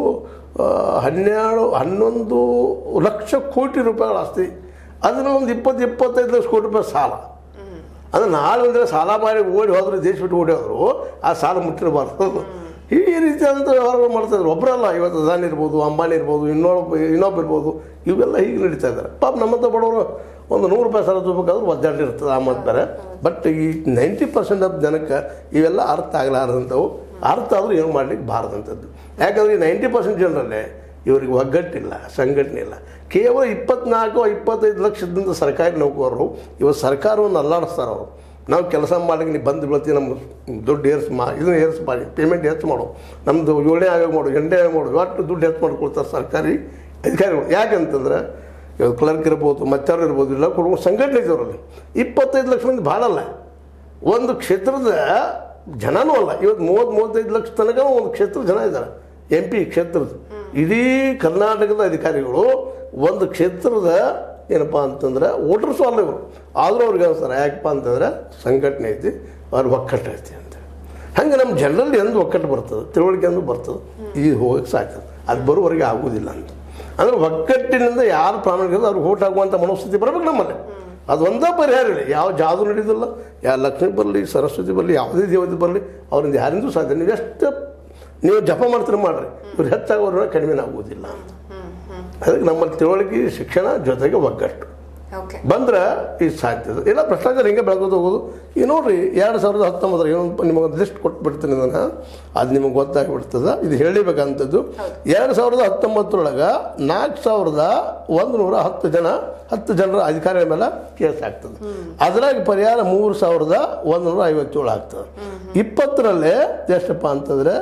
11 ಲಕ್ಷ ಕೋಟಿ ರೂಪಾಯಿಗಳ ಆಸ್ತಿ. ಅದನ್ನು ಒಂದು 20-25 ಲಕ್ಷ ಕೋಟಿ ರೂಪಾಯಿ ಸಾಲ. ಅದು ನಾಳೆ ಅಂದರೆ ಸಾಲ ಮಾಡಿ ಓಡಿ ಹೋದ್ರು, ದೇಶ ಬಿಟ್ಟು ಓಡಿ ಹೋದ್ರು, ಆ ಸಾಲ ಮುಟ್ಟಿರಬಾರ್ದು. ಈ ರೀತಿಯಾದಂಥ ವ್ಯವಹಾರಗಳು ಮಾಡ್ತಾಯಿದ್ರು. ಒಬ್ಬರಲ್ಲ, ಇವತ್ತು ಅದಾನಿ ಇರ್ಬೋದು, ಅಂಬಾನಿ ಇರ್ಬೋದು, ಇನ್ನೊಬ್ಬ ಇರ್ಬೋದು, ಇವೆಲ್ಲ ಹೀಗೆ ನಡೀತಾ ಇದ್ದಾರೆ. ಪಾಪ ನಮ್ಮಂಥ ಬಡವರು ಒಂದು 100 ರೂಪಾಯಿ ಸಾಲ ತಗೋಬೇಕಾದ್ರೂ ಒದ್ದಾಡಿರ್ತದೆ ಆ ಮಾತು ಬೇರೆ. ಬಟ್ ಈ 90% ಆಫ್ ಜನಕ್ಕೆ ಇವೆಲ್ಲ ಅರ್ಥ ಆಗಲಾರದಂಥವು. ಅರ್ಥ ಆದರೂ ಏನು ಮಾಡ್ಲಿಕ್ಕೆ ಬಾರದಂಥದ್ದು. ಯಾಕಂದರೆ 90% ಜನರಲ್ಲೇ ಇವರಿಗೆ ಒಗ್ಗಟ್ಟಿಲ್ಲ, ಸಂಘಟನೆ ಇಲ್ಲ. ಕೇವಲ 24-25 ಲಕ್ಷದಿಂದ ಸರ್ಕಾರಿ ನೌಕರರು ಇವತ್ತು ಸರ್ಕಾರವನ್ನು ಅಲ್ಲಾಡಿಸ್ತಾರೆ. ಅವರು ನಾವು ಕೆಲಸ ಮಾಡಲಿಕ್ಕೆ ನೀವು ಬಂದು ಬೀಳ್ತೀವಿ, ನಮ್ಮ ದುಡ್ಡು ಇದನ್ನು ಏರ್ಸ್ ಮಾಡಿ, ಪೇಮೆಂಟ್ ಹೆಚ್ಚು ಮಾಡು, ನಮ್ಮದು 7ನೇ ಆಯೋಗ ಮಾಡು, 8ನೇ ಆಯೋಗ ಮಾಡು, ಒಟ್ಟು ದುಡ್ಡು ಹೆಚ್ಚು ಮಾಡಿಕೊಡ್ತಾರೆ ಸರ್ಕಾರಿ ಅಧಿಕಾರಿಗಳು. ಯಾಕಂತಂದ್ರೆ ಇವಾಗ ಕ್ಲರ್ಕ್ ಇರ್ಬೋದು, ಮತ್ತಾರು ಇರ್ಬೋದು, ಇಲ್ಲ ಕೊಡುವ ಸಂಘಟನೆ ಇದವರಲ್ಲಿ 25 ಲಕ್ಷ ಮಂದಿ ಭಾಳ ಅಲ್ಲ. ಒಂದು ಕ್ಷೇತ್ರದ ಜನನೂ ಅಲ್ಲ. ಇವತ್ತು 30-35 ಲಕ್ಷ ತನಕ ಒಂದು ಕ್ಷೇತ್ರದ ಜನ ಇದ್ದಾರೆ. MP ಕ್ಷೇತ್ರದ ಇಡೀ ಕರ್ನಾಟಕದ ಅಧಿಕಾರಿಗಳು ಒಂದು ಕ್ಷೇತ್ರದ ಏನಪ್ಪ ಅಂತಂದ್ರೆ ವೋಟರ್ಸು ಅಲ್ಲ ಇವರು. ಆದರೂ ಅವ್ರಿಗೆ ಅನ್ಸ್ತಾರೆ ಯಾಕಪ್ಪ ಅಂತಂದ್ರೆ ಸಂಘಟನೆ ಐತಿ, ಅವ್ರ ಒಕ್ಕಟ್ಟು ಐತಿ ಅಂತ. ಹಂಗೆ ನಮ್ಮ ಜನರಲ್ಲಿ ಎಂದು ಒಕ್ಕಟ್ಟು ಬರ್ತದೆ, ತಿಳುವಳಿಕೆ ಎಂದು ಬರ್ತದೆ, ಈಗ ಹೋಗಕ್ಕೆ ಸಾಕ್ತದೆ. ಅದು ಬರುವವರೆಗೆ ಆಗೋದಿಲ್ಲ ಅಂತ. ಅಂದರೆ ಒಕ್ಕಟ್ಟಿನಿಂದ ಯಾರು ಪ್ರಾಮಾಣಿಕ ಅವ್ರಿಗೆ ಓಟ್ ಆಗುವಂಥ ಮನೋಸ್ಥಿತಿ ಬರಬೇಕು ನಮ್ಮಲ್ಲಿ. ಅದು ಒಂದೇ ಪರಿಹಾರ ಇಲ್ಲ. ಯಾವ ಜಾದು ನಡೆಯೋದಿಲ್ಲ, ಯಾವ ಲಕ್ಷ್ಮಿ ಬರಲಿ, ಸರಸ್ವತಿ ಬರಲಿ, ಯಾವುದೇ ದೇವತೆ ಬರಲಿ, ಅವರಿಂದ ಯಾರಿಂದೂ ಸಾಧ್ಯ. ನೀವು ಎಷ್ಟು ನೀವು ಜಪ ಮಾಡ್ತೀರಿ ಮಾಡ್ರಿ, ಇವ್ರು ಹೆಚ್ಚಾಗೋದ್ರ ಕಡಿಮೆ ಆಗೋದಿಲ್ಲ ಅಂತ. ಅದಕ್ಕೆ ನಮ್ಮಲ್ಲಿ ತಿಳುವಳಿಕೆ, ಶಿಕ್ಷಣ ಜೊತೆಗೆ ಒಗ್ಗಟ್ಟು ಬಂದ್ರೆ ಇದು ಸಾಧ್ಯತೆ ಇಲ್ಲ. ಭ್ರಷ್ಟಾಚಾರ ಹಿಂಗೆ ಬೆಳಗೋದು ಹೋಗೋದು. ಈಗ ನೋಡ್ರಿ 2019 ಏನೊಂದು ನಿಮಗೊಂದು ಲಿಸ್ಟ್ ಕೊಟ್ಬಿಡ್ತೀನಿ ಅದನ್ನು, ಅದು ನಿಮಗೆ ಗೊತ್ತಾಗಿಬಿಡ್ತದೆ. ಇದು ಹೇಳಿಬೇಕಂಥದ್ದು 2019 4,110 ಜನರ ಅಧಿಕಾರಿಗಳ ಮೇಲೆ ಕೇಸ್ ಆಗ್ತದೆ. ಅದರಾಗ ಪರಿಹಾರ 3,157 ಆಗ್ತದೆ. 20ರಲ್ಲಿ ಎಷ್ಟಪ್ಪ ಅಂತಂದರೆ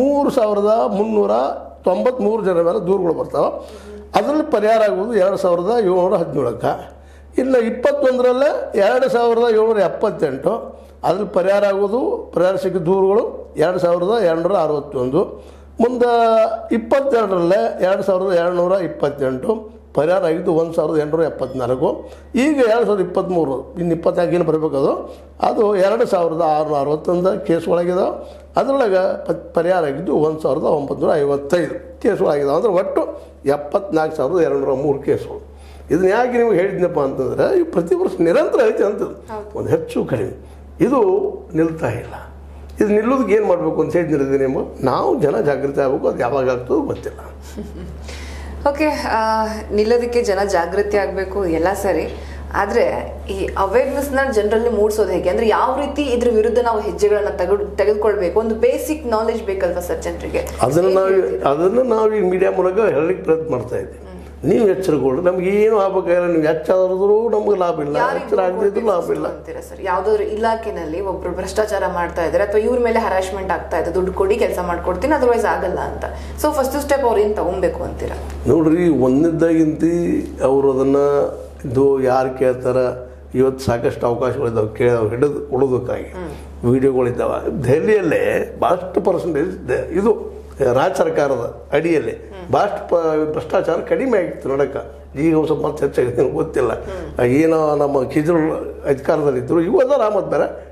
3,393 ಜನರ ಮೇಲೆ ದೂರುಗಳು ಬರ್ತಾವೆ. ಅದರಲ್ಲಿ ಪರಿಹಾರ ಆಗುವುದು 2,717. ಇನ್ನು 21ರಲ್ಲಿ 2,778. ಅದ್ರಲ್ಲಿ ಪರಿಹಾರ ಆಗೋದು, ಪರಿಹಾರ ಸಿಕ್ಕ ದೂರುಗಳು 2,261. ಮುಂದೆ 22ರಲ್ಲಿ 2,228. ಪರಿಹಾರ ಆಗಿದ್ದು 1,874. ಈಗ 2023 ಇನ್ನು 24 ಏನು ಬರಬೇಕದು, ಅದು 2,661 ಕೇಸ್ಗಳಾಗಿದ್ದಾವೆ. ಅದರೊಳಗೆ ಪರಿಹಾರ ಆಗಿದ್ದು 1,955 ಕೇಸ್ಗಳಾಗಿದ್ದಾವೆ. ಅಂದರೆ ಒಟ್ಟು 74,203 ಕೇಸ್ಗಳು. ಇದನ್ನ ಯಾಕೆ ನಿಮ್ಗೆ ಹೇಳಿದ್ನಪ್ಪ ಅಂತಂದ್ರೆ ಈ ಪ್ರತಿ ವರ್ಷ ನಿರಂತರ ಐತೆ ಅಂತದ್ದು, ಒಂದು ಹೆಚ್ಚು ಕಡಿಮೆ ಇದು ನಿಲ್ತಾ ಇಲ್ಲ. ಇದು ನಿಲ್ಲೋದಕ್ಕೆ ಏನು ಮಾಡಬೇಕು ಅಂತ ಹೇಳಿ ನಿಲ್ಲಿದ್ದೀನಿ. ನಾವು ಜನ ಜಾಗೃತಿ ಆಗಬೇಕು. ಅದು ಯಾವಾಗ ಆಗ್ತದೋ ಗೊತ್ತಿಲ್ಲ. ಓಕೆ, ನಿಲ್ಲೋದಕ್ಕೆ ಜನ ಜಾಗೃತಿ ಆಗಬೇಕು ಎಲ್ಲ ಸರಿ. ಆದರೆ ಈ ಅವೇರ್ನೆಸ್ನ ಜನರಲ್ಲಿ ಮೂಡಿಸೋದು ಹೇಗೆ, ಅಂದರೆ ಯಾವ ರೀತಿ ಇದ್ರ ವಿರುದ್ಧ ನಾವು ಹೆಜ್ಜೆಗಳನ್ನು ತೆಗೆದುಕೊಳ್ಬೇಕು, ಒಂದು ಬೇಸಿಕ್ ನಾಲೆಜ್ ಬೇಕಲ್ವಾ ಸರ್ ಜನರಿಗೆ? ಅದನ್ನು ನಾವು ಈ ಮೀಡಿಯಾ ಮೂಲಕ ಹೇಳಲಿಕ್ಕೆ ಪ್ರಯತ್ನ ಮಾಡ್ತಾ ಇದ್ದೀವಿ. ನೀವು ಎಚ್ಚರಗೊಳ್ಳಿ, ನಮ್ಗೆ ಏನು ಆಗ್ಬೇಕಾಗಿಲ್ಲ. ನೀವು ಹೆಚ್ಚಾದ್ರೂ ನಮ್ಗೆ ಲಾಭ ಇಲ್ಲ, ಎಚ್ಚರ ಆಗದಿದ್ರು ಲಾಭ ಇಲ್ಲ ಅಂತೀರಾ ಸರ್? ಯಾವುದಾದ್ರು ಇಲಾಖೆನಲ್ಲಿ ಒಬ್ರು ಭ್ರಷ್ಟಾಚಾರ ಮಾಡ್ತಾ ಇದ್ದಾರೆ ಅಥವಾ ಇವ್ರ ಮೇಲೆ ಹರಾಸ್ಮೆಂಟ್ ಆಗ್ತಾ ಇದೆ, ದುಡ್ಡು ಕೊಡಿ ಕೆಲಸ ಮಾಡ್ಕೊಡ್ತೀನಿ ಅದರ್ವೈಸ್ ಆಗಲ್ಲ ಅಂತ, ಸೊ ಫಸ್ಟ್ ಸ್ಟೆಪ್ ಅವ್ರು ಏನು ತಗೊಬೇಕು ಅಂತೀರಾ? ನೋಡ್ರಿ, ಒಂದನೇದಾಗಿಂತ ಅವರು ಅದನ್ನು ಇದು ಯಾರು ಕೇಳ್ತಾರೆ. ಇವತ್ತು ಸಾಕಷ್ಟು ಅವಕಾಶಗಳಿದ್ದಾವೆ ಹಿಡಿದು ಕೊಡೋದಕ್ಕಾಗಿ ವಿಡಿಯೋಗಳಿದ್ದಾವೆ. ದೆಹಲಿಯಲ್ಲೇ ಭಾಳಷ್ಟು ಪರ್ಸೆಂಟೇಜ್ ಇದು ರಾಜ್ಯ ಸರ್ಕಾರದ ಅಡಿಯಲ್ಲಿ ಭಾಳಷ್ಟು ಭ್ರಷ್ಟಾಚಾರ ಕಡಿಮೆ ಆಗಿತ್ತು ನೋಡೋಕೆ. ಈಗ ಒಂದು ಸ್ವಲ್ಪ ಹೆಚ್ಚಾಗಿದೆ ಗೊತ್ತಿಲ್ಲ. ಏನೋ ನಮ್ಮ ಕೇಜ್ರಿವಾಲ್ ಅಧಿಕಾರದಲ್ಲಿದ್ದರು, ಇವು ಅದ ರಾಮತ್ ಬೇರೆ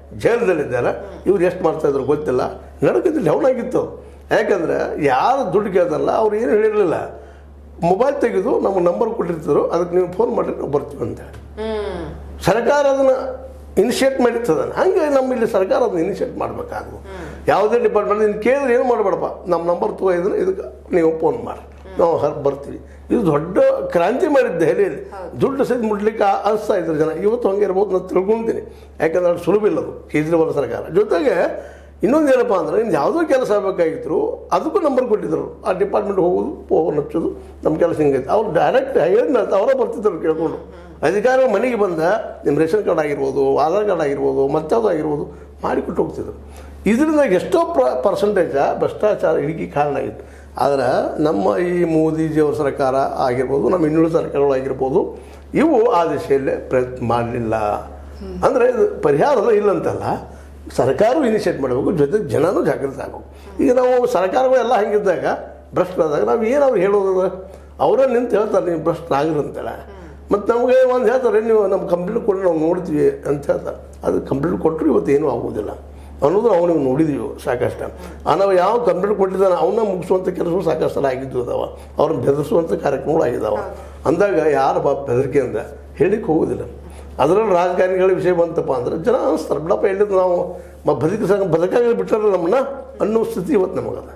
ಜೈಲದಲ್ಲಿದ್ದಾರೆ. ಇವ್ರು ಎಷ್ಟು ಮಾಡ್ತಾ ಇದ್ರು ಗೊತ್ತಿಲ್ಲ. ನಡಕದಲ್ಲಿ ಡೌನ್ ಆಗಿತ್ತು. ಯಾಕಂದ್ರೆ ಯಾರು ದುಡ್ಡು ಕೇಳ್ತಾರಲ್ಲ ಅವ್ರು ಏನು ಹೇಳಿರಲಿಲ್ಲ. ಮೊಬೈಲ್ ತೆಗೆದು ನಮಗೆ ನಂಬರ್ ಕೊಟ್ಟಿರ್ತಾರೋ ಅದಕ್ಕೆ ನೀವು ಫೋನ್ ಮಾಡಿದ್ರೆ ನಾವು ಬರ್ತೀವಿ ಅಂತೇಳಿ ಸರ್ಕಾರ ಅದನ್ನು ಇನಿಷಿಯೇಟ್ ಮಾಡಿರ್ತದನ್ನು. ಹಂಗೆ ನಮ್ಮಲ್ಲಿ ಸರ್ಕಾರ ಅದನ್ನ ಇನಿಷಿಯೇಟ್ ಮಾಡಬೇಕಾದ್ರು. ಯಾವುದೇ ಡಿಪಾರ್ಟ್ಮೆಂಟ್ ಇನ್ನು ಕೇಳಿದ್ರೆ ಏನು ಮಾಡಬೇಡಪ್ಪ, ನಮ್ಮ ನಂಬರ್ ತೊಗೊಂಡಿದ್ರೆ ಇದಕ್ಕೆ ನೀವು ಫೋನ್ ಮಾಡಿ ನಾವು ಬರ್ತೀವಿ. ಇದು ದೊಡ್ಡ ಕ್ರಾಂತಿ ಮಾಡಿದ್ದು ದೆಹಲಿಯಲ್ಲಿ. ದುಡ್ಡು ಸಹಿತ ಮುಟ್ಲಿಕ್ಕೆ ಅನಿಸ್ತಾ ಇದ್ರು ಜನ. ಇವತ್ತು ಹಂಗೆ ಇರ್ಬೋದು ನಾನು ತಿಳ್ಕೊತೀನಿ. ಯಾಕಂದ್ರೆ ಅದು ಸುಲಭ ಇಲ್ಲ ಅದು ಕೇಜ್ರಿವಾಲ್ ಸರ್ಕಾರ. ಜೊತೆಗೆ ಇನ್ನೊಂದು ಏನಪ್ಪ ಅಂದ್ರೆ ಇನ್ನು ಯಾವುದೋ ಕೆಲಸ ಆಗಬೇಕಾಗಿತ್ತು ಅದಕ್ಕೂ ನಂಬರ್ ಕೊಟ್ಟಿದ್ರು. ಆ ಡಿಪಾರ್ಟ್ಮೆಂಟ್ ಹೋಗೋದು ಫೋನ್ ಹಚ್ಚೋದು ನಮ್ಮ ಕೆಲಸ ಹಿಂಗೈತೆ. ಅವ್ರು ಡೈರೆಕ್ಟ್ ಹೇಳಿದ ಅವರೇ ಬರ್ತಿದ್ರು ಕೇಳ್ಕೊಂಡು. ಅಧಿಕಾರಿಗಳು ಮನೆಗೆ ಬಂದ ನಿಮ್ಮ ರೇಷನ್ ಕಾರ್ಡ್ ಆಗಿರ್ಬೋದು, ಆಧಾರ್ ಕಾರ್ಡ್ ಆಗಿರ್ಬೋದು, ಮತ್ತಾವುದು ಆಗಿರ್ಬೋದು ಮಾಡಿಕೊಟ್ಟು ಹೋಗ್ತಿದ್ರು. ಇದರಿಂದ ಎಷ್ಟೋ ಪರ್ಸೆಂಟೇಜ ಭ್ರಷ್ಟಾಚಾರ ಇಳಿಕೆ ಕಾರಣ ಆಗಿತ್ತು. ಆದರೆ ನಮ್ಮ ಈ ಮೋದಿಜಿಯವರ ಸರ್ಕಾರ ಆಗಿರ್ಬೋದು, ನಮ್ಮ ಇನ್ನುಳಿದ ಸರ್ಕಾರಗಳಾಗಿರ್ಬೋದು, ಇವು ಆ ದಿಶೆಯಲ್ಲೇ ಪ್ರಯತ್ನ ಮಾಡಲಿಲ್ಲ. ಅಂದರೆ ಇದು ಪರಿಹಾರ ಇಲ್ಲಂತಲ್ಲ, ಸರ್ಕಾರವು ಇನಿಷಿಯೇಟ್ ಮಾಡಬೇಕು, ಜೊತೆಗೆ ಜನನೂ ಜಾಗೃತಿ ಆಗಬೇಕು. ಈಗ ನಾವು ಸರ್ಕಾರಗಳೆಲ್ಲ ಹಂಗಿದ್ದಾಗ ಭ್ರಷ್ಟರಾದಾಗ ನಾವು ಏನು ಅವ್ರು ಹೇಳೋದು, ಅವರೇ ನಿಂತು ಹೇಳ್ತಾರೆ ನೀವು ಭ್ರಷ್ಟರಾಗಿರಿ ಅಂತೇಳಿ. ಮತ್ತು ನಮಗೆ ಒಂದು ಹೇಳ್ತಾರೆ ನೀವು ನಮ್ಮ ಕಂಪ್ಲೇಂಟ್ ಕೊಟ್ಟು ನಾವು ನೋಡ್ತೀವಿ ಅಂತ ಹೇಳ್ತಾರೆ. ಅದು ಕಂಪ್ಲೇಂಟ್ ಕೊಟ್ಟರು ಇವತ್ತು ಏನೂ ಆಗೋದಿಲ್ಲ ಅನ್ನೋದು ನಾವು ನೀವು ನೋಡಿದ್ದೀವಿ ಸಾಕಷ್ಟು. ನಾವು ಯಾವ ಕಂಪ್ಲೇಂಟ್ ಕೊಟ್ಟಿದ್ದಾನೆ ಅವನ್ನ ಮುಗಿಸುವಂಥ ಕೆಲಸಗಳು ಸಾಕಷ್ಟು ಸಲ ಆಗಿದ್ದು ಅದಾವ. ಅವ್ರನ್ನ ಬೆದರಿಸುವಂಥ ಕಾರ್ಯಕ್ರಮಗಳು ಆಗಿದ್ದಾವೆ. ಅಂದಾಗ ಯಾರು ಬೆದರಿಕೆಯಿಂದ ಹೇಳಿಕ್ಕೆ ಹೋಗೋದಿಲ್ಲ. ಅದರಲ್ಲಿ ರಾಜಕಾರಣಿಗಳ ವಿಷಯ ಬಂತಪ್ಪ ಅಂದ್ರೆ ಜನ ಅನಿಸ್ತಾರೆ ಬಿಡಪ್ಪ ಹೇಳಿದ್ದು ನಾವು ಬದುಕಾಗಿ ಬಿಟ್ಟರೆ ನಮ್ಮನ್ನ ಅನ್ನೋ ಸ್ಥಿತಿ ಇವತ್ತು ನಮಗದ.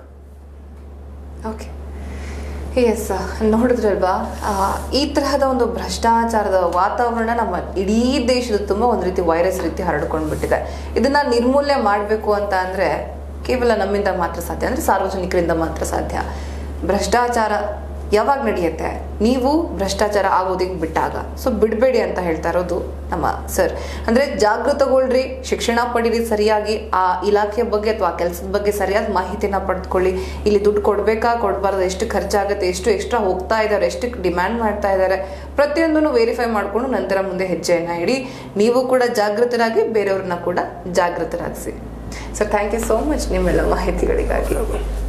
ಓಕೆ, ಎಸ್, ನೋಡಿದ್ರಲ್ವಾ ಈ ತರಹದ ಒಂದು ಭ್ರಷ್ಟಾಚಾರದ ವಾತಾವರಣ ನಮ್ಮ ಇಡೀ ದೇಶದ ತುಂಬ ಒಂದು ರೀತಿ ವೈರಸ್ ರೀತಿ ಹರಡ್ಕೊಂಡು ಬಿಟ್ಟಿದೆ. ಇದನ್ನ ನಿರ್ಮೂಲನೆ ಮಾಡಬೇಕು ಅಂತ ಅಂದರೆ ಕೇವಲ ನಮ್ಮಿಂದ ಮಾತ್ರ ಸಾಧ್ಯ, ಅಂದರೆ ಸಾರ್ವಜನಿಕರಿಂದ ಮಾತ್ರ ಸಾಧ್ಯ. ಭ್ರಷ್ಟಾಚಾರ ಯಾವಾಗ ನಡೆಯುತ್ತೆ? ನೀವು ಭ್ರಷ್ಟಾಚಾರ ಆಗೋದಕ್ಕೆ ಬಿಟ್ಟಾಗ. ಸೊ ಬಿಡಬೇಡಿ ಅಂತ ಹೇಳ್ತಾ ಇರೋದು ನಮ್ಮ ಸರ್. ಅಂದರೆ ಜಾಗೃತಗೊಳ್ರಿ, ಶಿಕ್ಷಣ ಪಡೀರಿ, ಸರಿಯಾಗಿ ಆ ಇಲಾಖೆಯ ಬಗ್ಗೆ ಅಥವಾ ಆ ಕೆಲಸದ ಬಗ್ಗೆ ಸರಿಯಾದ ಮಾಹಿತಿನ ಪಡೆದುಕೊಳ್ಳಿ. ಇಲ್ಲಿ ದುಡ್ಡು ಕೊಡಬೇಕಾ ಕೊಡಬಾರ್ದು, ಎಷ್ಟು ಖರ್ಚಾಗುತ್ತೆ, ಎಷ್ಟು ಎಕ್ಸ್ಟ್ರಾ ಹೋಗ್ತಾ ಇದ್ದಾರೆ, ಎಷ್ಟು ಡಿಮ್ಯಾಂಡ್ ಮಾಡ್ತಾ ಇದ್ದಾರೆ, ಪ್ರತಿಯೊಂದನ್ನು ವೆರಿಫೈ ಮಾಡಿಕೊಂಡು ನಂತರ ಮುಂದೆ ಹೆಜ್ಜೆಯನ್ನು ಇಡಿ. ನೀವು ಕೂಡ ಜಾಗೃತರಾಗಿ ಬೇರೆಯವ್ರನ್ನ ಕೂಡ ಜಾಗೃತರಾಗಿಸಿ. Sir, thank you so much ನಿಮ್ಮೆಲ್ಲ ಮಾಹಿತಿಗಳಿಗಾಗಿ.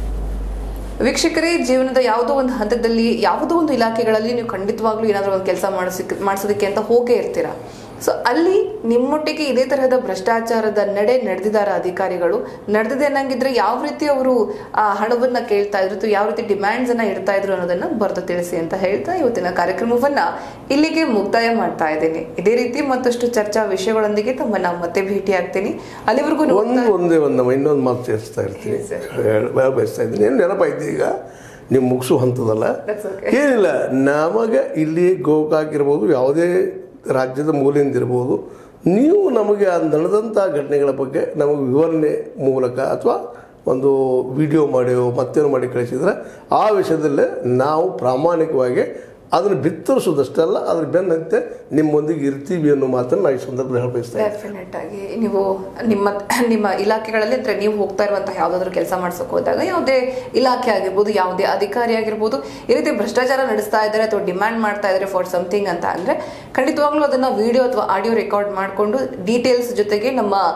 ವೀಕ್ಷಕರೇ, ಜೀವನದ ಯಾವುದೋ ಒಂದು ಹಂತದಲ್ಲಿ ಯಾವುದೋ ಒಂದು ಇಲಾಖೆಗಳಲ್ಲಿ ನೀವು ಖಂಡಿತವಾಗ್ಲೂ ಏನಾದರೂ ಒಂದು ಕೆಲಸ ಮಾಡಿಸೋದಕ್ಕೆ ಅಂತ ಹೋಗೇ ಇರ್ತೀರಾ. ಸೊ ಅಲ್ಲಿ ನಿಮ್ಮೊಟ್ಟಿಗೆ ಇದೇ ತರಹದ ಭ್ರಷ್ಟಾಚಾರದ ನಡೆದಿದ್ದಾರೆ ಅಧಿಕಾರಿಗಳು. ನಡೆದಿದೆ ಅನ್ನಂಗಿದ್ರೆ ಯಾವ ರೀತಿ ಅವರು ಆ ಹಣವನ್ನ ಕೇಳ್ತಾ ಇದ್ರು, ಯಾವ ರೀತಿ ಡಿಮ್ಯಾಂಡ್ಸ್ ಅನ್ನ ಇಡ್ತಾ ಇದ್ರು ಅನ್ನೋದನ್ನ ಬರೆದು ತಿಳಿಸಿ ಅಂತ ಹೇಳ್ತಾ ಇವತ್ತಿನ ಕಾರ್ಯಕ್ರಮವನ್ನ ಇಲ್ಲಿಗೆ ಮುಕ್ತಾಯ ಮಾಡ್ತಾ ಇದ್ದೀನಿ. ಇದೇ ರೀತಿ ಮತ್ತಷ್ಟು ಚರ್ಚಾ ವಿಷಯಗಳೊಂದಿಗೆ ತಮ್ಮನ್ನ ಮತ್ತೆ ಭೇಟಿ ಆಗ್ತೀನಿ. ಅಲ್ಲಿವರೆಗೂ ಇನ್ನೊಂದು ಮಾತು ಸೇರಿಸ್ತಾ ಇರ್ತೀನಿ, ಬಯಸ್ತಾ ಇದ್ದೀನಿ. ಏನು ನೆನಪಾಯ್ತು ಈಗ ನೀವು ಮುಗಿಸು ಹಂತದಲ್ಲ, ಏನಿಲ್ಲ, ನಮಗೆ ಇಲ್ಲಿ ಗೋಕಾಕ್ ಇರ್ಬೋದು, ಯಾವುದೇ ರಾಜ್ಯದ ಮೂಲೆಯಿಂದ ಇರ್ಬೋದು, ನೀವು ನಮಗೆ ನಡೆದಂಥ ಘಟನೆಗಳ ಬಗ್ಗೆ ನಮಗೆ ವಿವರಣೆ ಮೂಲಕ ಅಥವಾ ಒಂದು ವಿಡಿಯೋ ಮಾಡಿಯೋ ಮತ್ತೇನು ಮಾಡಿ ಕಳಿಸಿದ್ರೆ ಆ ವಿಷಯದಲ್ಲೇ ನಾವು ಪ್ರಾಮಾಣಿಕವಾಗಿ ಅದನ್ನು ಬಿತ್ತರಿಸೋದಷ್ಟೇ ಅಲ್ಲ, ಅದ್ರ ಬೆನ್ನಂತೆ ನಿಮ್ಮೊಂದಿಗೆ ಇರ್ತೀವಿ ಅನ್ನೋ ಮಾತನ್ನು ನಾವು ಈ ಸಂದರ್ಭದಲ್ಲಿ ಹೇಳಬಯಸ್ತಾ ಇದ್ದೀನಿ. ಡೆಫಿನೆಟ್ ಆಗಿ ನೀವು ನಿಮ್ಮ ಇಲಾಖೆಗಳಲ್ಲಿ ಅಂದರೆ ನೀವು ಹೋಗ್ತಾ ಇರುವಂತಹ ಯಾವುದಾದ್ರೂ ಕೆಲಸ ಮಾಡ್ಸೋಕೆ ಹೋದಾಗ ಯಾವುದೇ ಇಲಾಖೆ ಆಗಿರ್ಬೋದು, ಯಾವುದೇ ಅಧಿಕಾರಿ ಆಗಿರ್ಬೋದು, ಈ ರೀತಿ ಭ್ರಷ್ಟಾಚಾರ ನಡೆಸ್ತಾ ಇದ್ದಾರೆ ಅಥವಾ ಡಿಮ್ಯಾಂಡ್ ಮಾಡ್ತಾ ಇದ್ದಾರೆ ಫಾರ್ ಸಮಥಿಂಗ್ ಅಂತ ಅಂದರೆ ಖಂಡಿತವಾಗ್ಲೂ ಅದನ್ನು ವಿಡಿಯೋ ಅಥವಾ ಆಡಿಯೋ ರೆಕಾರ್ಡ್ ಮಾಡಿಕೊಂಡು ಡೀಟೇಲ್ಸ್ ಜೊತೆಗೆ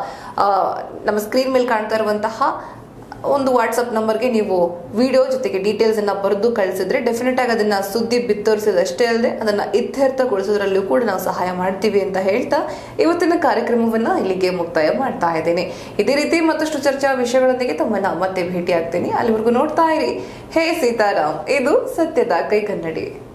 ನಮ್ಮ ಸ್ಕ್ರೀನ್ ಮೇಲೆ ಕಾಣ್ತಾ ಇರುವಂತಹ ಒಂದು ವಾಟ್ಸಪ್ ನಂಬರ್ಗೆ ನೀವು ವಿಡಿಯೋ ಜೊತೆಗೆ ಡೀಟೇಲ್ಸ್ ಅನ್ನ ಬರೆದು ಕಳಿಸಿದ್ರೆ ಡೆಫಿನೆಟ್ ಆಗಿ ಅದನ್ನ ಸುದ್ದಿ ಬಿತ್ತರಿಸೋದಷ್ಟೇ ಅಲ್ಲದೆ ಅದನ್ನ ಇತ್ಯರ್ಥಗೊಳಿಸೋದ್ರಲ್ಲೂ ಕೂಡ ನಾವು ಸಹಾಯ ಮಾಡ್ತೀವಿ ಅಂತ ಹೇಳ್ತಾ ಇವತ್ತಿನ ಕಾರ್ಯಕ್ರಮವನ್ನ ಇಲ್ಲಿಗೆ ಮುಕ್ತಾಯ ಮಾಡ್ತಾ ಇದ್ದೇನೆ. ಇದೇ ರೀತಿ ಮತ್ತಷ್ಟು ಚರ್ಚಾ ವಿಷಯಗಳೊಂದಿಗೆ ತಮ್ಮನ್ನ ಮತ್ತೆ ಭೇಟಿ ಆಗ್ತೀನಿ. ಅಲ್ಲಿವರೆಗೂ ನೋಡ್ತಾ ಇರಿ ಹೇ ಸೀತಾರಾಮ್, ಇದು ಸತ್ಯದ ಕೈಗನ್ನಡಿ.